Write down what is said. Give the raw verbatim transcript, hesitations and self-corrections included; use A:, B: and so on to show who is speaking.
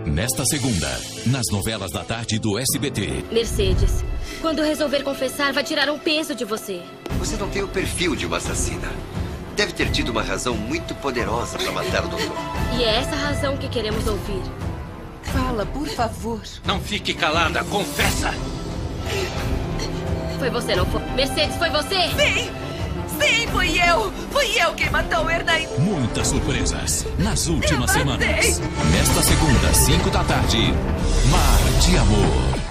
A: Nesta segunda, nas novelas da tarde do S B T.
B: Mercedes, quando resolver confessar, vai tirar um peso de você.
C: Você não tem o perfil de uma assassina. Deve ter tido uma razão muito poderosa para matar o doutor.
B: E é essa razão que queremos ouvir.
D: Fala, por favor.
E: Não fique calada, confessa!
B: Foi você, não foi? Mercedes, foi você?
D: Sim! Sim, fui eu! Fui eu quem matou o Hernani!
A: Muitas surpresas nas últimas
D: Eu matei.
A: semanas. Nesta segunda, cinco da tarde, Mar de Amor.